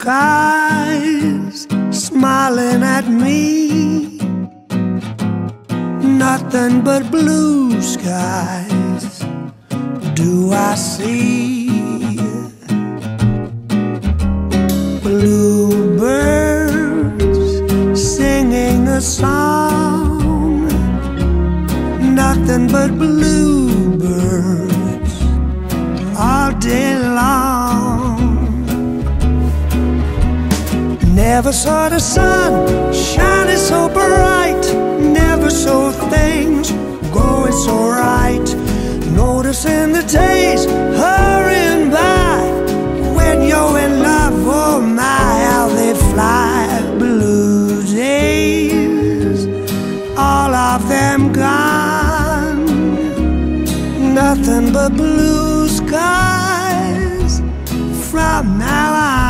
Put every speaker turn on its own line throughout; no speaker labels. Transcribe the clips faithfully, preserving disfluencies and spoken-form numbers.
skies smiling at me. Nothing but blue skies do I see. Bluebirds singing a song. Nothing but bluebirds all day long. Never saw the sun shining so bright. Never saw things going so right. Noticing the days hurrying by. When you're in love, oh my, how they fly. Blue days, all of them gone. Nothing but blue skies from now on.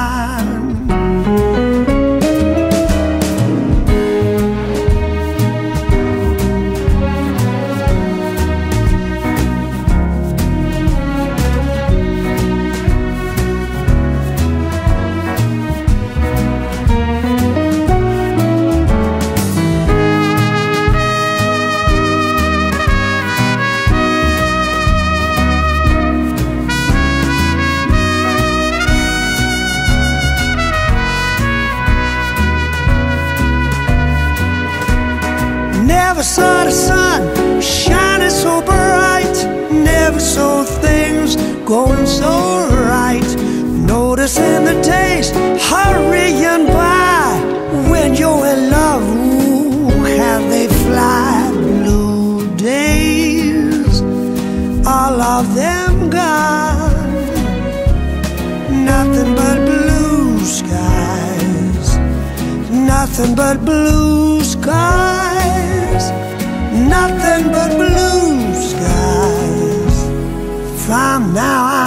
Never saw the sun shining so bright. Never saw things going so right. Noticing the days hurrying by. When you're in love, ooh, how they fly. Blue days, all of them gone. Nothing but blue skies. Nothing but blue skies. Nothing but blue skies from now on.